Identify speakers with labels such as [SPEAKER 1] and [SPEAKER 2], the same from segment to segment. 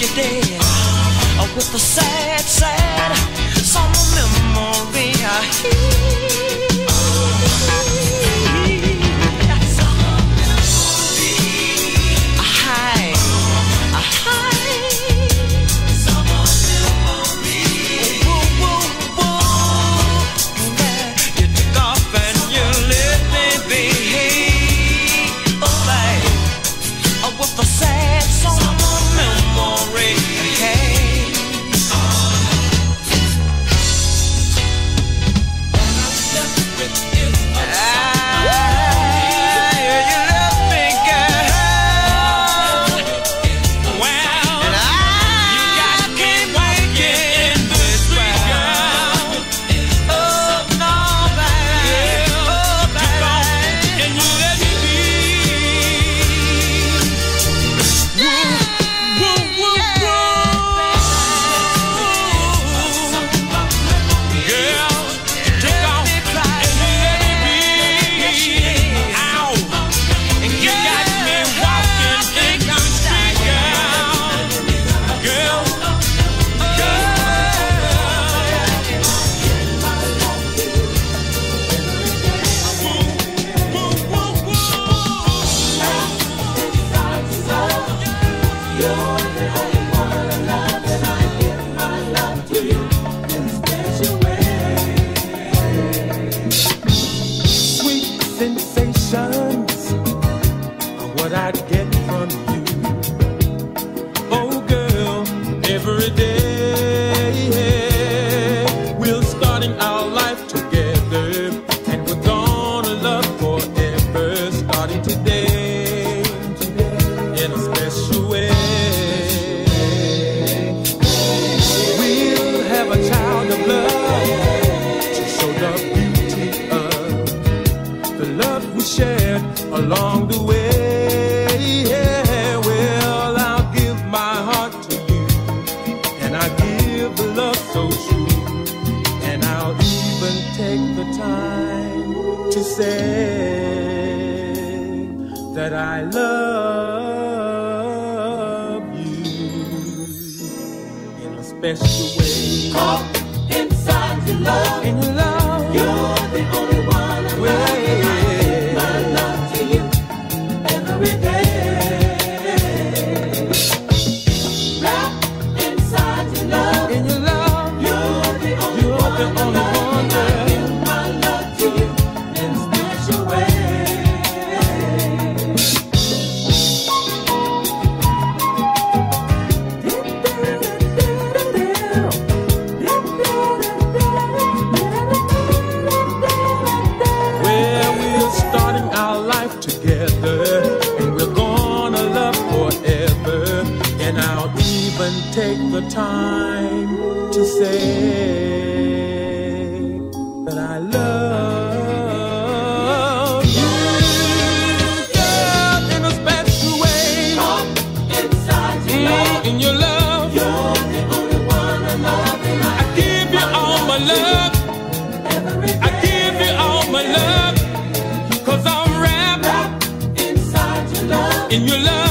[SPEAKER 1] you did. With the sad, sad summer memory I hear. Summer memory. A high. Summer memory. Whoa, whoa, whoa. You took off and you let me be. Oh, babe. With the sad summer memory. Hey.
[SPEAKER 2] Along the way, yeah, well, I'll give my heart to you, and I give the love so true, and I'll even take the time to say that I love you in a special way.
[SPEAKER 3] Caught inside your love,
[SPEAKER 2] in your love,
[SPEAKER 3] you're the only one I love. Every day, wrapped inside your love.
[SPEAKER 2] In your love,
[SPEAKER 3] you're the only one I give my love to you in a special way.
[SPEAKER 2] Well, we're starting our life together. Take the time to say that I love you, girl, in a special way.
[SPEAKER 3] Caught inside your love,
[SPEAKER 2] in your love,
[SPEAKER 3] you're the only one I love, and
[SPEAKER 2] I give you all my love. I give you all my love, 'cause I'm wrapped
[SPEAKER 3] inside your love,
[SPEAKER 2] in your love.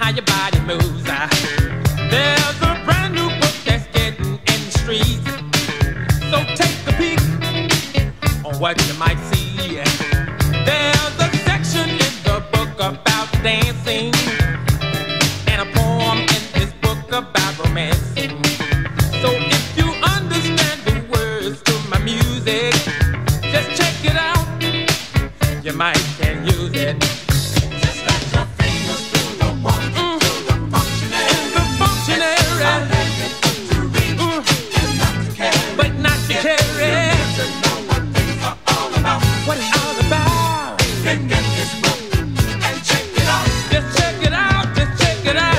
[SPEAKER 2] how your body moves. There's a brand new book that's getting in the streets. So take a peek on what you might see. There's a section in the book about dancing, and a poem in this book about romancing. So if you understand the words to my music, just check it out. You might can use it.
[SPEAKER 1] Just let your fingers do the one, do the functionary.
[SPEAKER 2] The functionary.
[SPEAKER 1] I like it to read and not to carry.
[SPEAKER 2] But not to carry.
[SPEAKER 1] To know what things are all about.
[SPEAKER 2] What it's all about.
[SPEAKER 1] Then get this book and check it out.
[SPEAKER 2] Just check it out. Just check it out.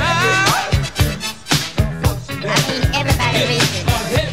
[SPEAKER 4] I mean, everybody reads it.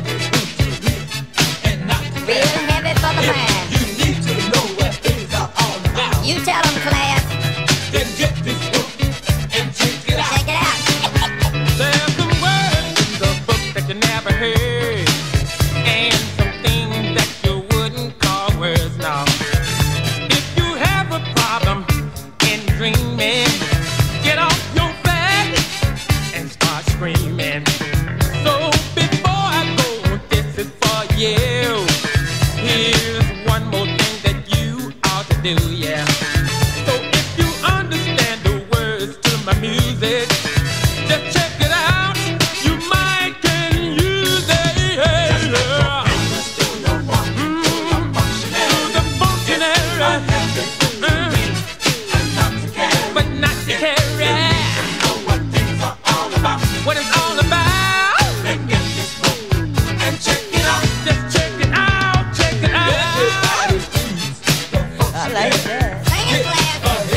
[SPEAKER 4] Real heavy for the mind.
[SPEAKER 1] You need to know what things are all about.
[SPEAKER 4] You tell them, class.
[SPEAKER 1] Then get this book and check it out.
[SPEAKER 4] Check it out.
[SPEAKER 2] There's some words in the book that you never heard, and some things that you wouldn't call words now. If you have a problem in dreaming, get off your back and start screaming. So before I go, this is for you. Here's one more thing that you ought to do, yeah. So if you understand the words to my music, just check it out. You might can use it.
[SPEAKER 1] Do the one, do the functionary.
[SPEAKER 2] The functionary,
[SPEAKER 1] I like it to read and not to carry.
[SPEAKER 2] but not to carry.
[SPEAKER 1] Know what things are all about.
[SPEAKER 2] What it's all about.
[SPEAKER 1] Then get this book and check it out.
[SPEAKER 2] Just check it out. Check it out.
[SPEAKER 1] Everybody reads the functionary.
[SPEAKER 4] Sing it, class.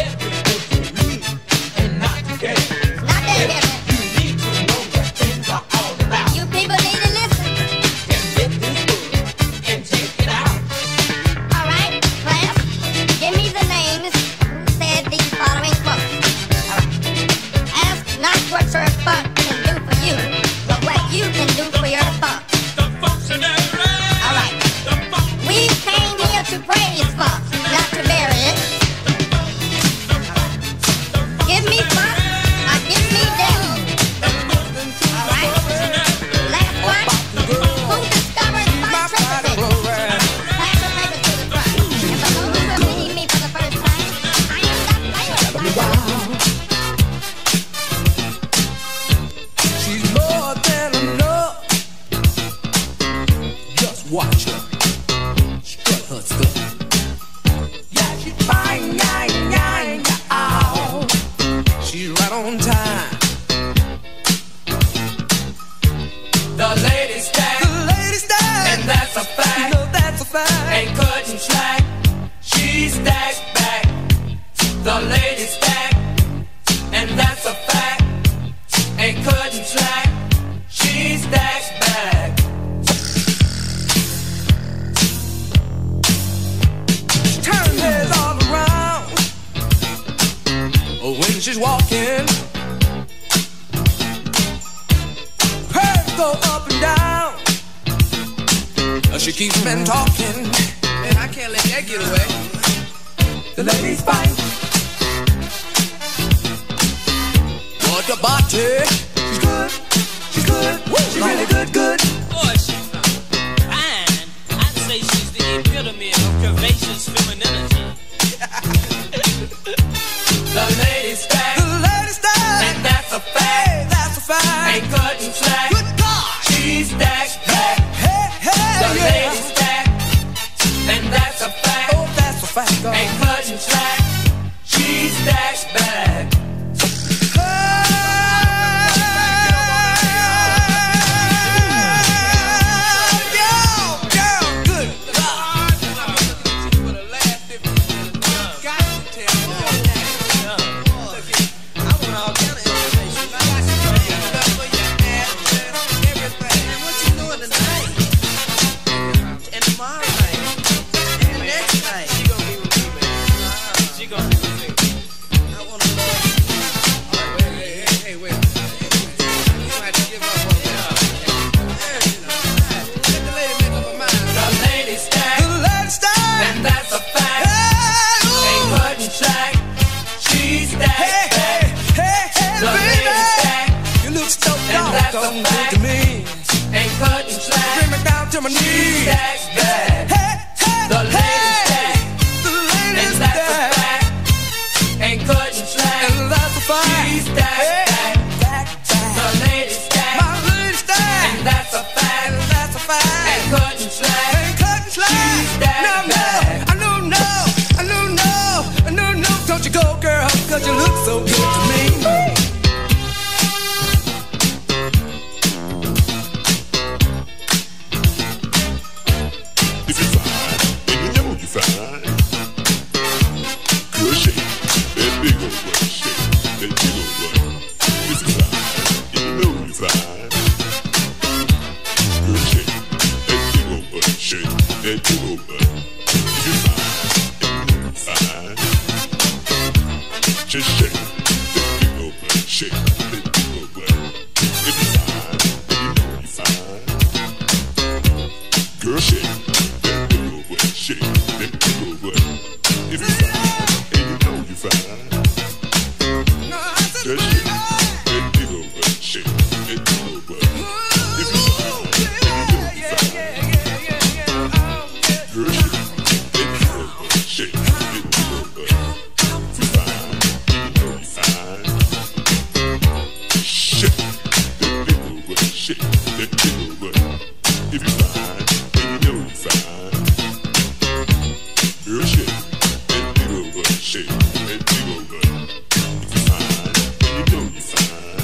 [SPEAKER 1] And not to carry.
[SPEAKER 4] Not that heavy.
[SPEAKER 1] You need to know what things are all about.
[SPEAKER 4] You people need to listen.
[SPEAKER 1] Then get this book and check it out.
[SPEAKER 4] All right, class. Give me the names who said these following quotes. All right. Ask not what your funk can do for you, but what you can do for your funk.
[SPEAKER 2] The functionary.
[SPEAKER 4] All right. We came here to praise funk, not to bury it. Give me funk, or give me death. All right. Last one. Who discovered funtricity? Pass the paper to the front. And for those who are meeting me for the first time, I am the player.
[SPEAKER 3] She's more than enough. Just watch her. Strut her stuff. Yeah, she's fine, ow. She's right on time.
[SPEAKER 1] The ladies stack,
[SPEAKER 3] The lady style.
[SPEAKER 1] and that's a
[SPEAKER 3] You
[SPEAKER 1] fact.
[SPEAKER 3] know that's a fact.
[SPEAKER 1] Ain't cutting slack. She stacks back. The ladies stack, and that's a fact. Ain't cutting slack. She stacks back.
[SPEAKER 3] Turn heads all around. Oh, when she's walking, curves go up and down. She keeps men talking, and I can't let that get away. The ladies fight. What the body? She's good. She's good. She's really good, good.
[SPEAKER 5] Boy, she's fine. I'd say she's the epitome of curvaceous femininity.
[SPEAKER 1] The ladies stack,
[SPEAKER 3] The lady style.
[SPEAKER 1] and that's a fact.
[SPEAKER 3] Hey, that's a fact.
[SPEAKER 1] Ain't cutting slack.
[SPEAKER 3] Good God.
[SPEAKER 1] She stacks back.
[SPEAKER 3] Hey, hey,
[SPEAKER 1] The
[SPEAKER 3] yeah.
[SPEAKER 1] ladies stack, and that's a fact.
[SPEAKER 3] Oh, that's a fact. God.
[SPEAKER 1] Ain't cutting slack. She stacks back.
[SPEAKER 3] baby, you look so doggone good to me.
[SPEAKER 1] Ain't cutting slack.
[SPEAKER 3] Bring me down to my
[SPEAKER 1] She
[SPEAKER 3] knees.
[SPEAKER 1] stacks back.
[SPEAKER 3] Hey, hey,
[SPEAKER 1] The ladies stack.
[SPEAKER 3] the ladies
[SPEAKER 1] And that's a
[SPEAKER 3] stack.
[SPEAKER 1] fact. Ain't cutting slack.
[SPEAKER 3] And that's a fact.
[SPEAKER 1] She stacks back.
[SPEAKER 3] Back, back.
[SPEAKER 1] The ladies stack.
[SPEAKER 3] My ladies stack.
[SPEAKER 1] And that's a fact.
[SPEAKER 3] And that's a fact.
[SPEAKER 1] Ain't cutting slack.
[SPEAKER 3] Ain't cutting slack.
[SPEAKER 1] She stacks
[SPEAKER 3] No, no,
[SPEAKER 1] back.
[SPEAKER 3] I know, no, I know, no, I know, no. Don't you go, girl, 'cause you look so good to me.
[SPEAKER 6] If you're fine, and you know you're fine, girl, shake that big old butt, shake that big old butt. If you're fine, and you know you're fine, girl, shake that big old butt, shake that big old butt. If you're fine, and you know you're fine, just shake that big old butt, shake that big old butt. If you're fine, and you know you're fine, girl, shake. Shake that big old butt. If you're fine, and you know you're fine, just shake that big old butt. Shake that big old butt. If you're fine, and you know you're fine, girl, shake that big old butt. Shake that big old butt. If you're fine, and you know you're fine, shake that big old butt. Shake that big old butt. If you're fine, and you know you're fine. Girl, shake that big old butt, shake that big old butt. If you're fine, and you know you're fine.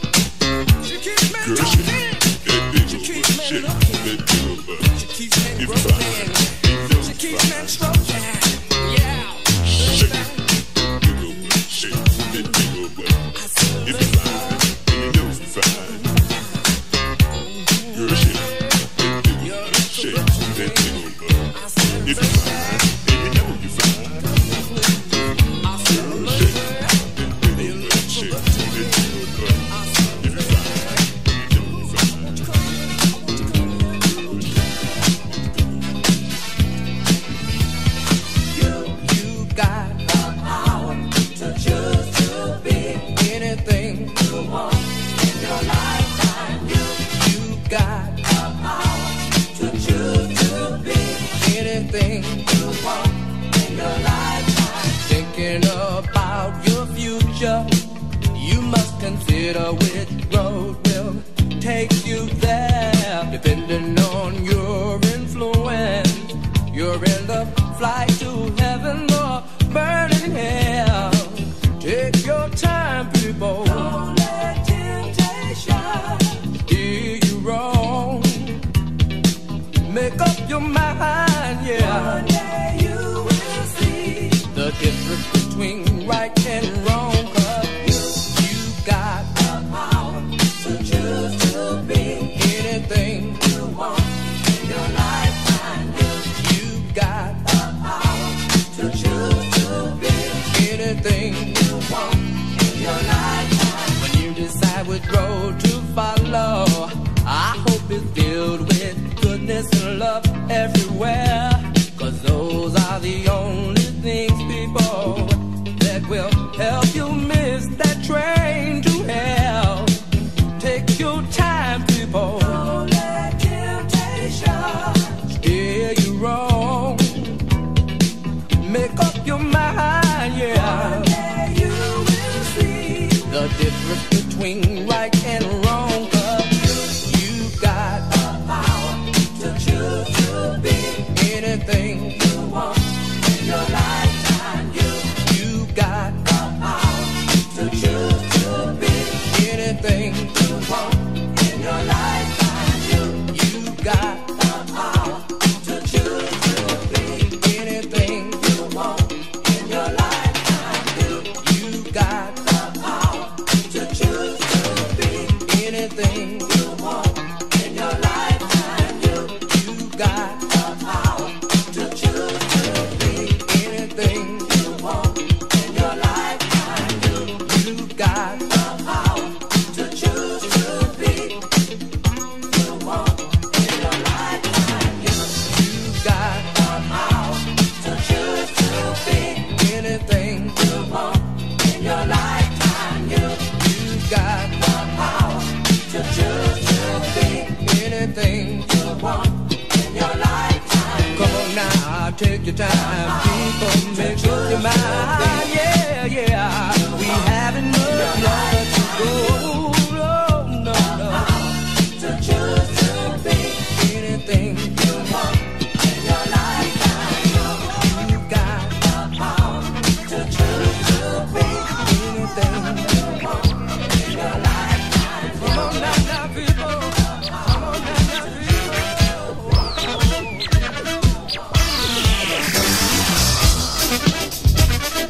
[SPEAKER 6] Girl, shake that big old butt, shake that big old butt. If you're fine, and you know you're fine. Shake that big old butt, shake that big old butt. If you're fine, and you know you're fine. Girl, shake that big old butt, shake that big old butt. If you're fine.
[SPEAKER 3] You must consider which road will take you there. Depending on your influence, you're in the flight to heaven or burning hell. Take your time, people. Don't let temptation steer you wrong. Make up your mind, yeah. One day you will see the difference between right and wrong. Anything you want in your lifetime, you've got the power to choose to be. Anything you want in your lifetime. When you decide which road to follow, I hope it's filled with goodness and love everywhere. 'Cause those are the only things, people, that will help you miss that train to hell. Take your time, people. Don't let temptation steer you wrong. Make up your mind, yeah. One day you will see the difference between right and wrong. 'Cause you got the power to choose to be anything you want in your lifetime. You got the power to choose to be anything you want in your lifetime. You got the power to choose to be anything you want in your lifetime. You got the power to choose to be anything you want in your lifetime. You got the power to choose. anything you want in your lifetime. Come on now, take your time, people, make up your mind. Yeah, yeah, we haven't much longer to go. No, no, no. To choose to be anything you want in your lifetime. You got the power to choose to be anything you want in your lifetime. Come on now, people. Come on now, people.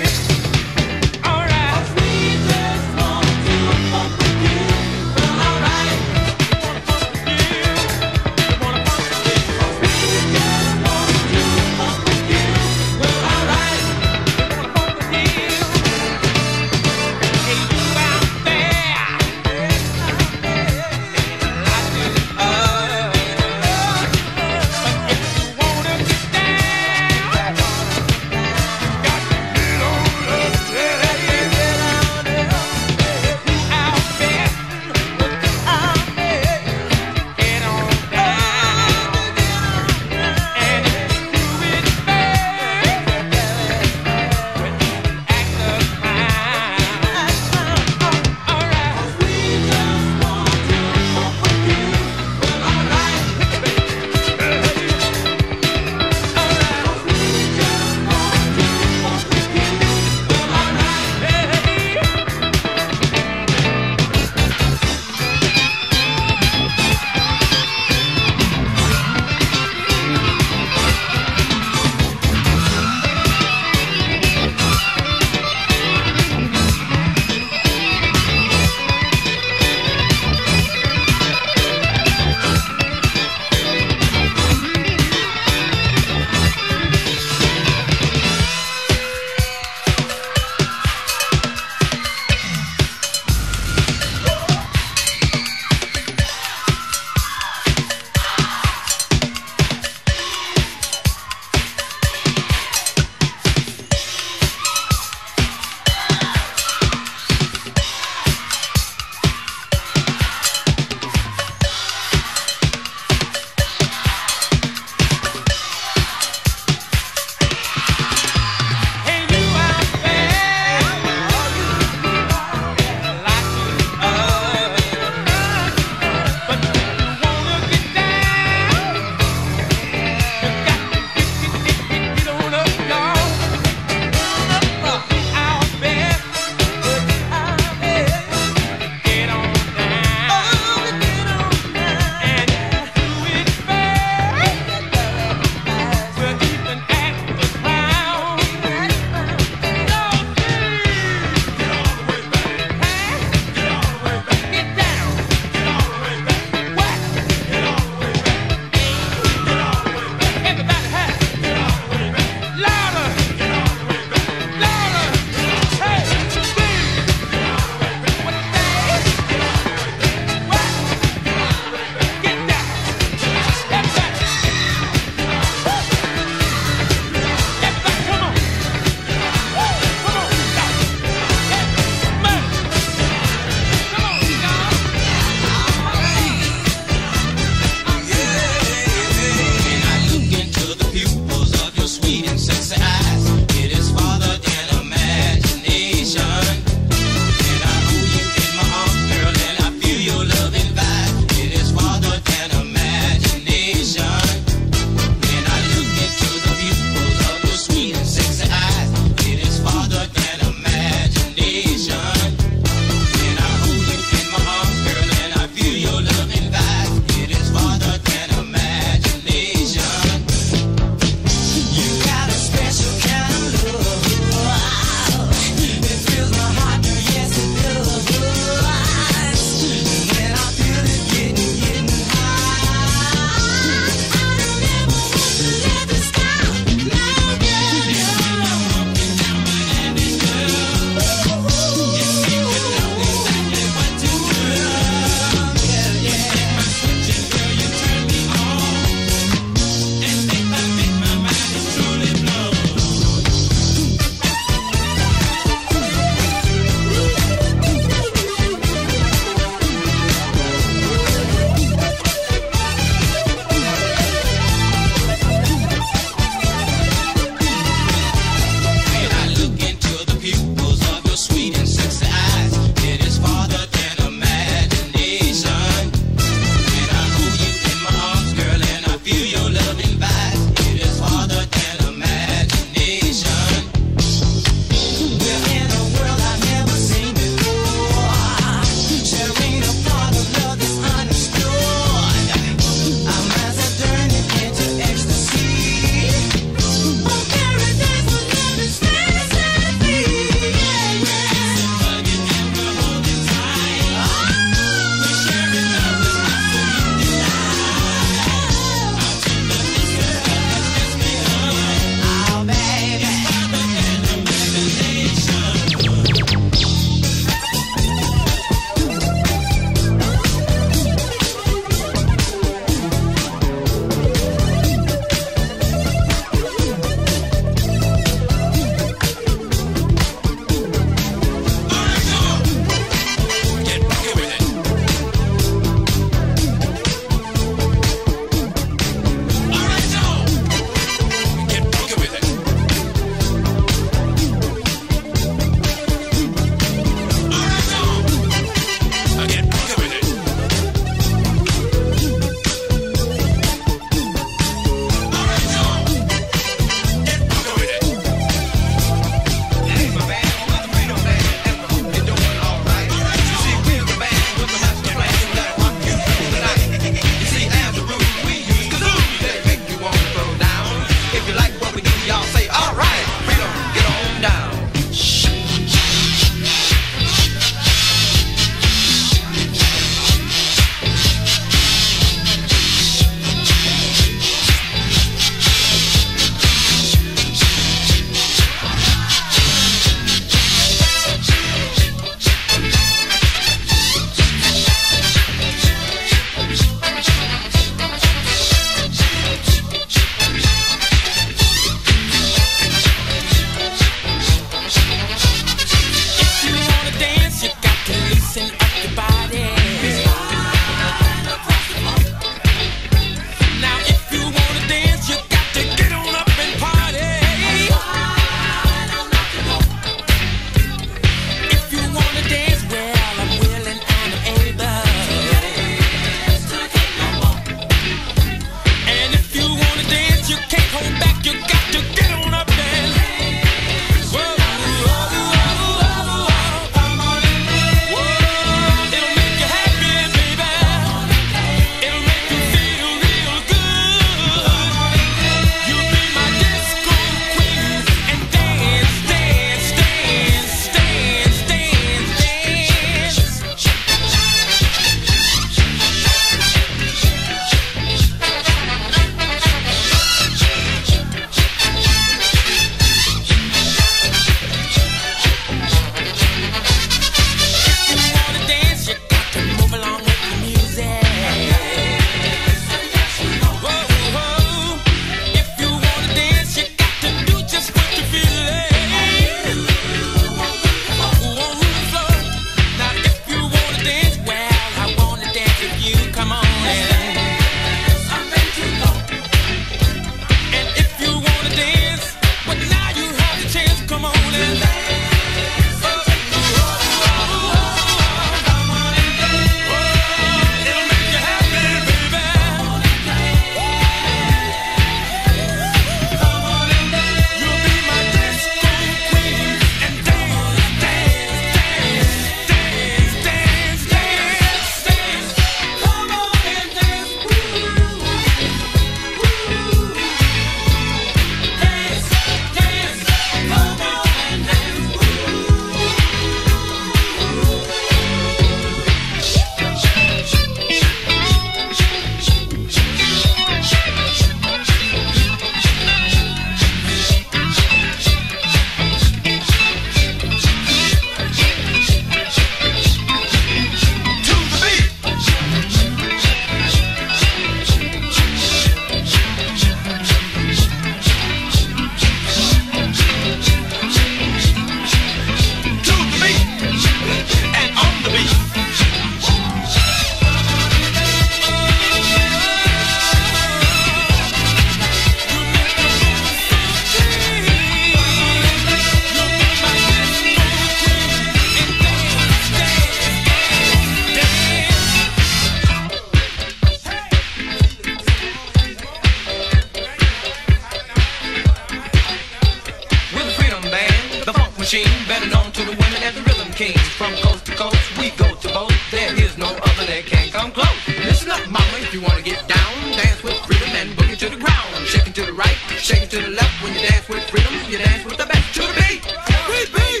[SPEAKER 7] machine, better known to the women as the rhythm kings. From coast to coast, we go to both. There is no other that can come close. Listen up, mama, if you wanna get down, dance with freedom and boogie to the ground. Shaking to the right, shaking to the left. When you dance with freedom, you dance with the best. To the beat, beat.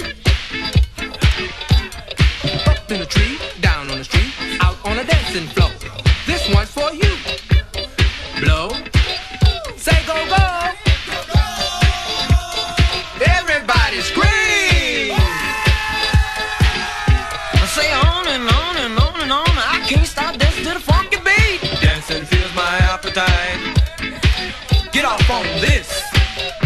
[SPEAKER 7] Up in the tree, down on the street, out on a dancing floor. This one's for you. Blow, say go go. Everybody scream. Say on and on and on and on. I can't stop dancing to the funky beat. Dancing fills my appetite. Get off on this.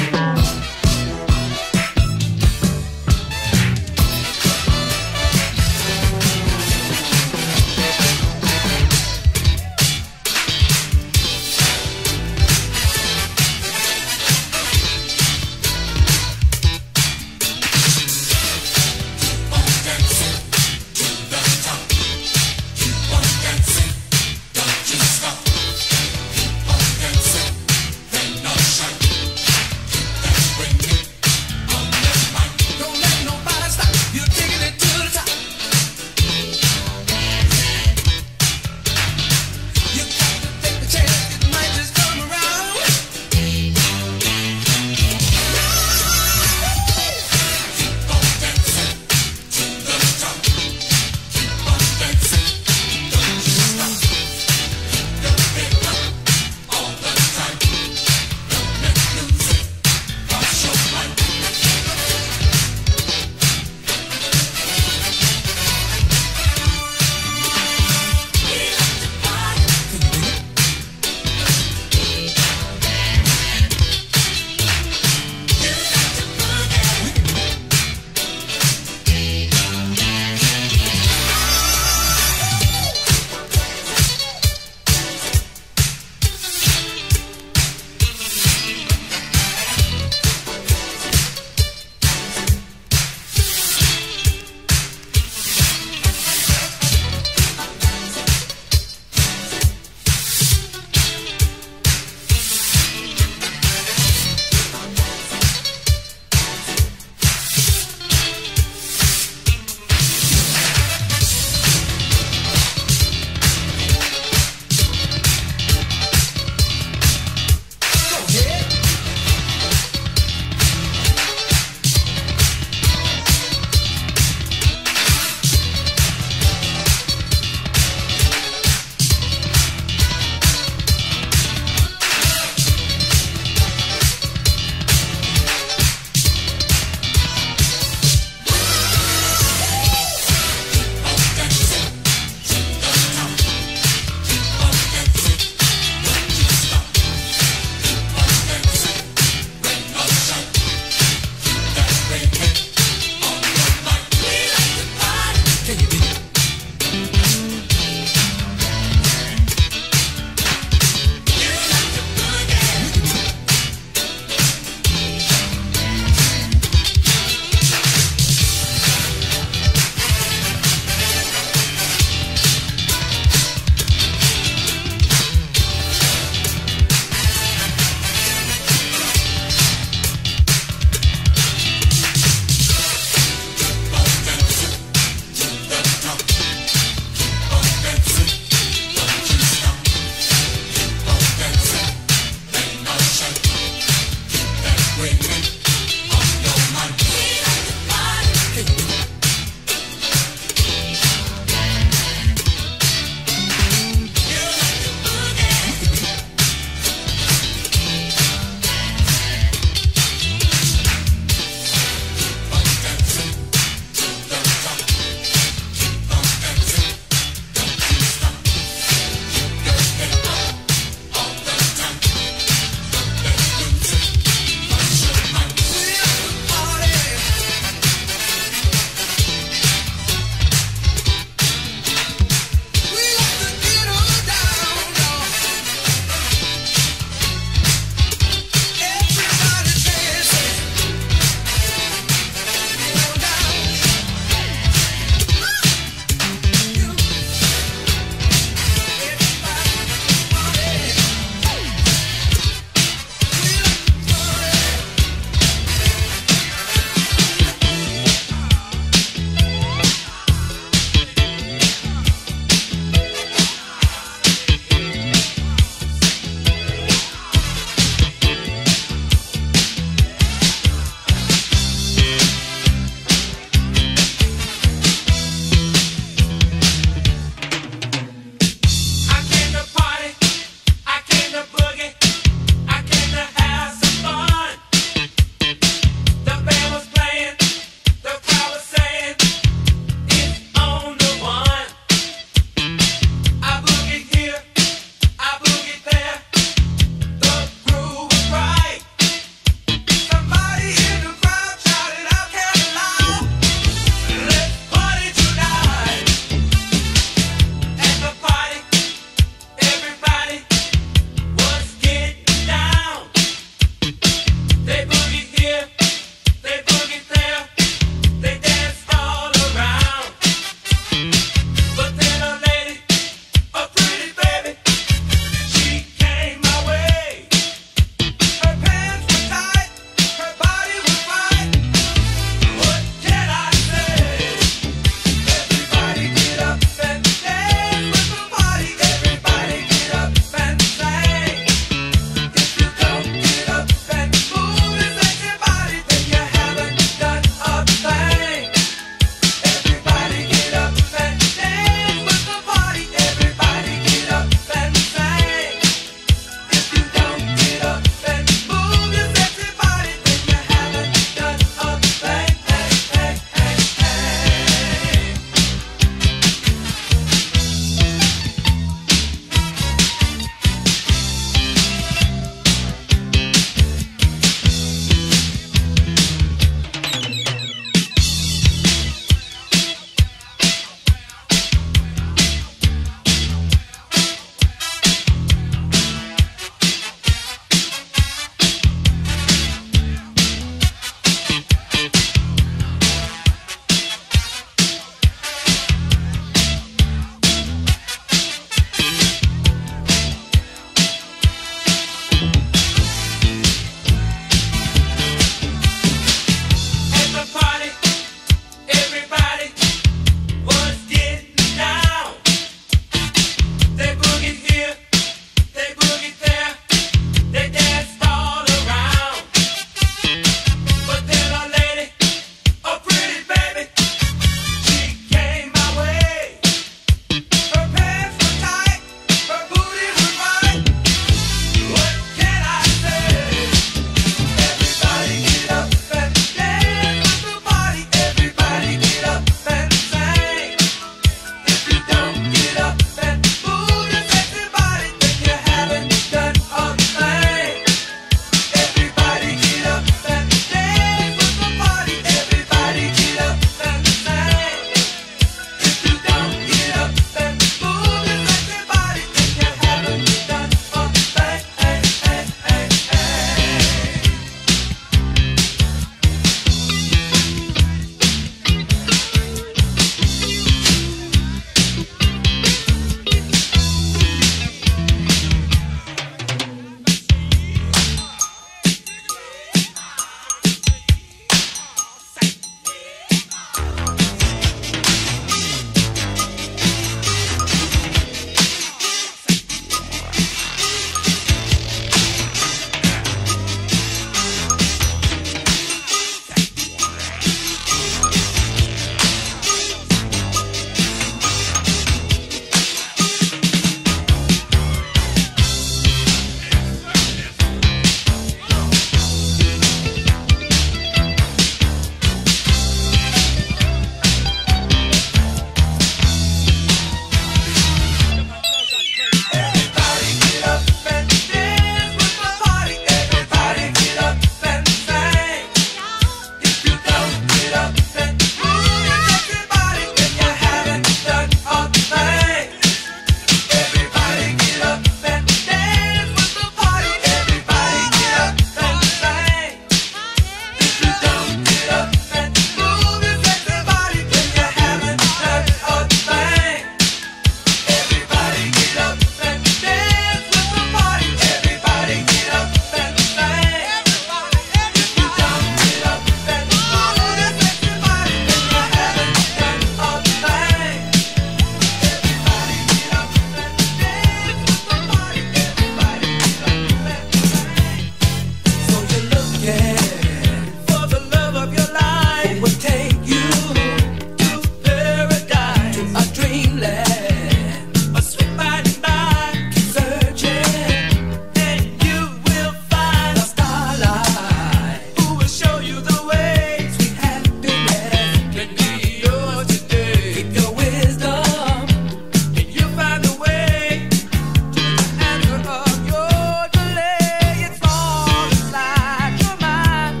[SPEAKER 3] dreamland.
[SPEAKER 1] A sweet by and by.
[SPEAKER 3] Keep searching
[SPEAKER 1] And you will find
[SPEAKER 3] the starlight.
[SPEAKER 1] who will show you the way.
[SPEAKER 3] Sweet happiness
[SPEAKER 1] Can be yours today.
[SPEAKER 3] keep your wisdom.
[SPEAKER 1] And you'll find the way to the answer of your delay. It's all inside your mind.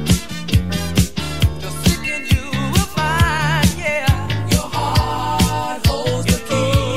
[SPEAKER 1] Just seeking you will find, yeah.
[SPEAKER 3] Your heart holds the key.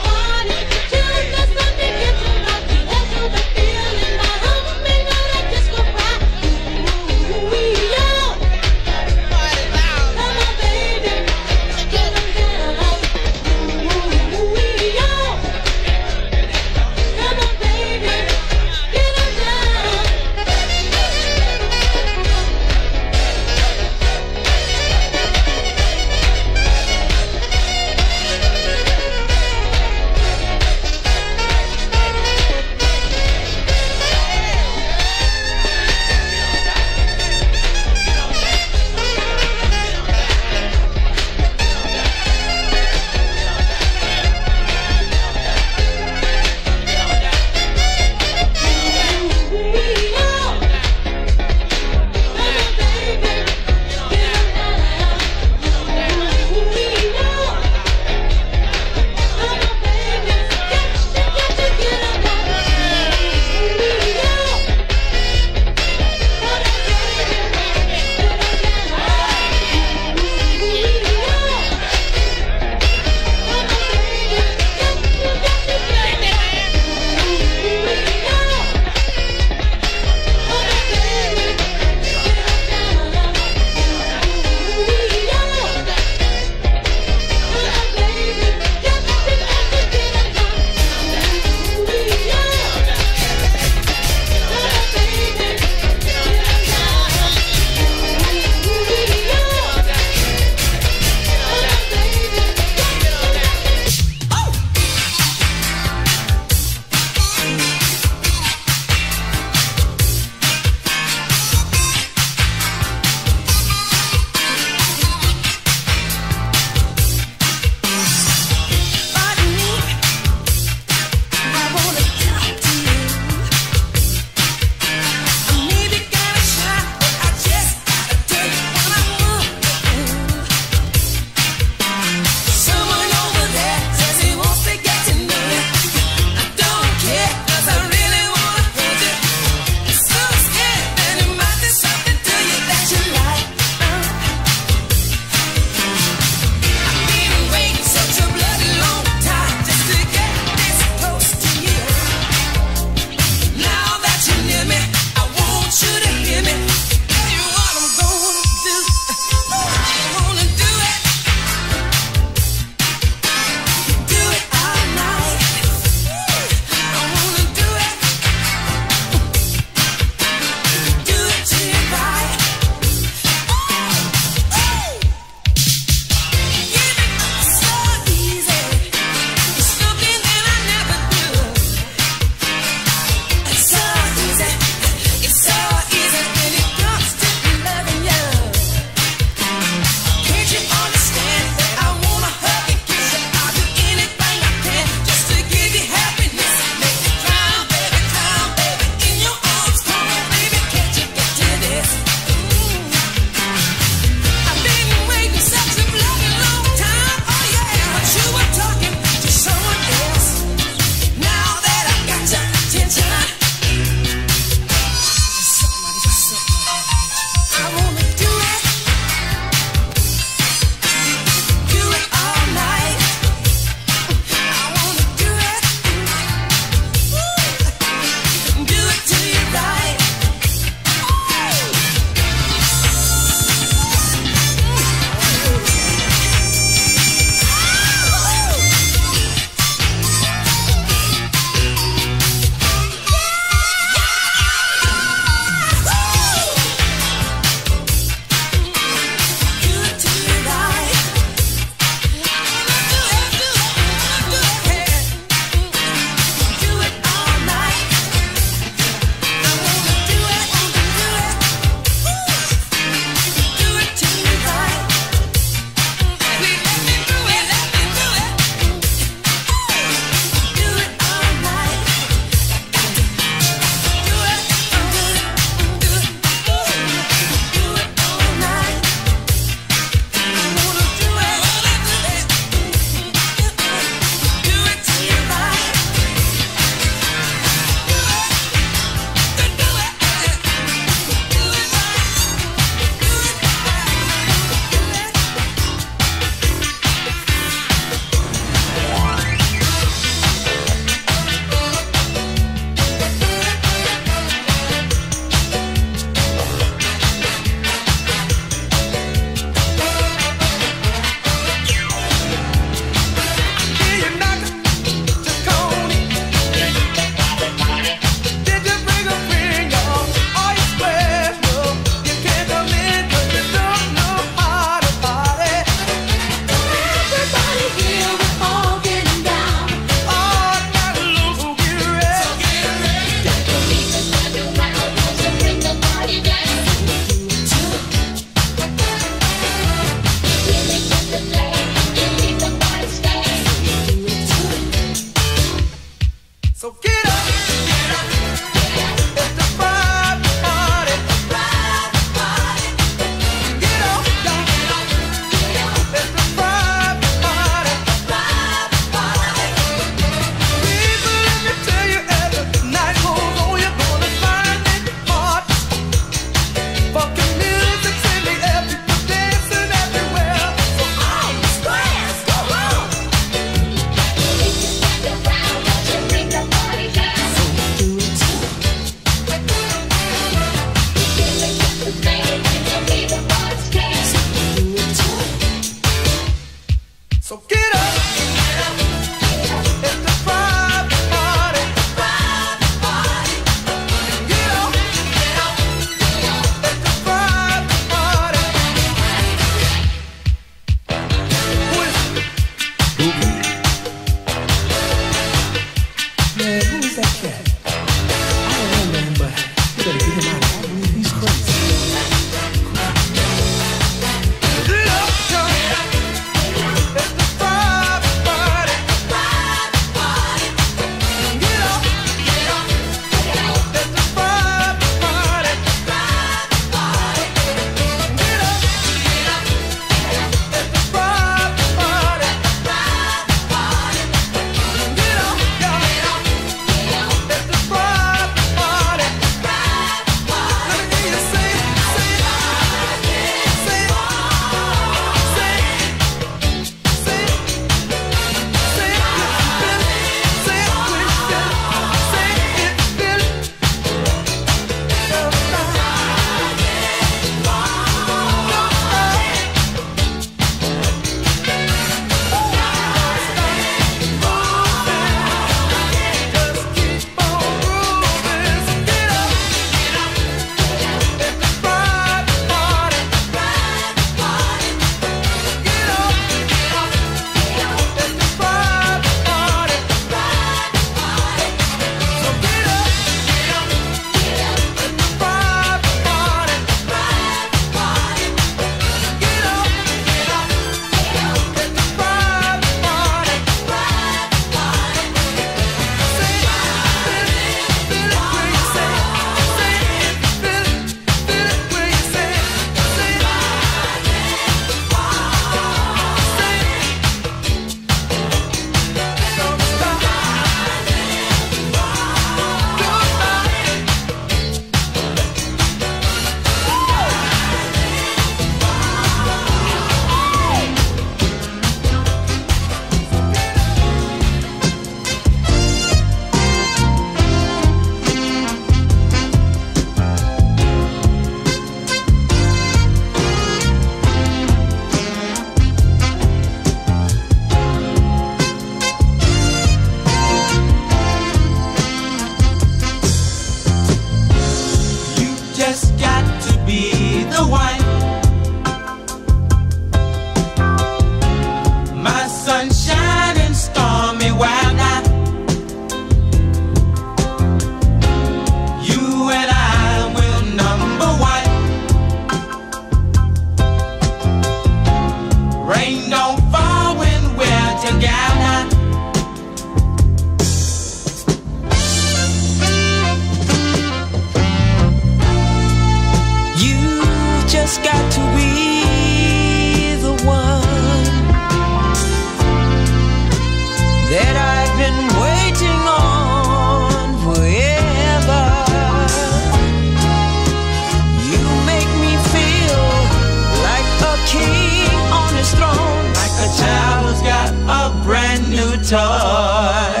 [SPEAKER 2] toy.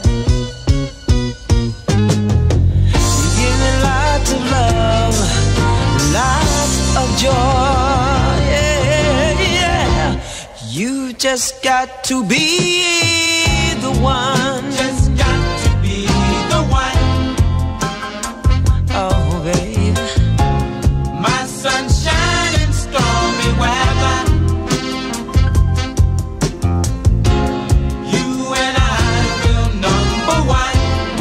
[SPEAKER 2] You give me lots of love, lots of joy. Yeah, yeah. You just got to be the one. Just got to be the one. Oh, baby. My sunshine in stormy weather. You and I will number one.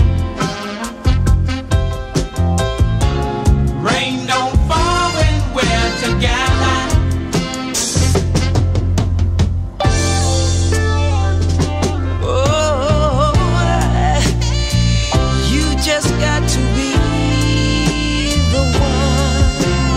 [SPEAKER 2] Rain don't fall when we're together. Oh, you just got to be the one.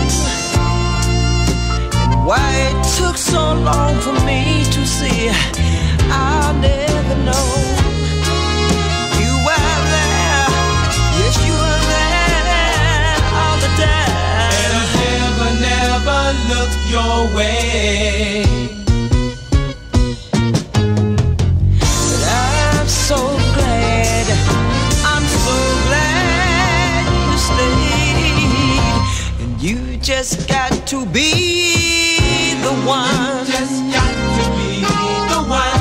[SPEAKER 2] And why it took so long for me to see, I'll never know. You were there, yes, you were there all the time. And I never look your way. But I'm so glad you stayed. And you just got to be the one. Just got to be the one.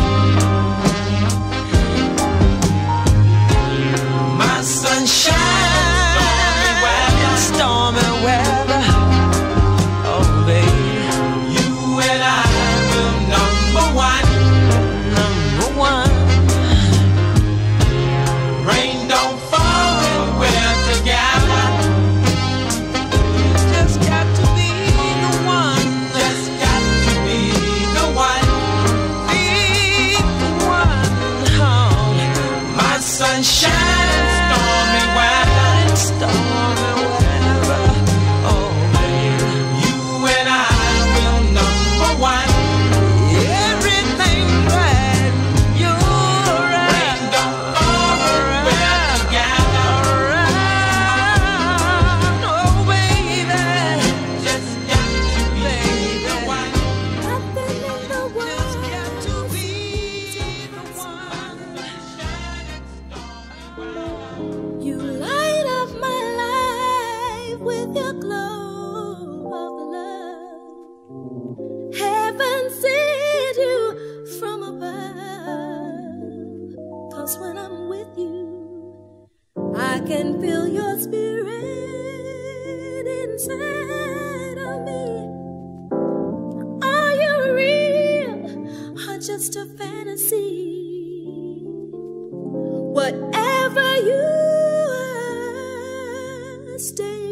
[SPEAKER 2] My sunshine in stormy weather. Oh, baby. You and I will number one. Number one. Rain don't fall when we're together. Just got to be the one. Just got to be the one. Be the one. Oh, my sunshine in stormy weather. In stormy weather. Oh, baby. You and I will number one. Everything right. You're right. Rain don't fall when we're together. Oh, baby. Just got to be the one.
[SPEAKER 3] Nothing in the world.
[SPEAKER 2] Just got to be the one.
[SPEAKER 3] You light up my life with your glow of love. Heaven sent you from above. 'Cause when I'm with you, I can feel your spirit inside of me. Are you real or just a fantasy? Whatever you are, stay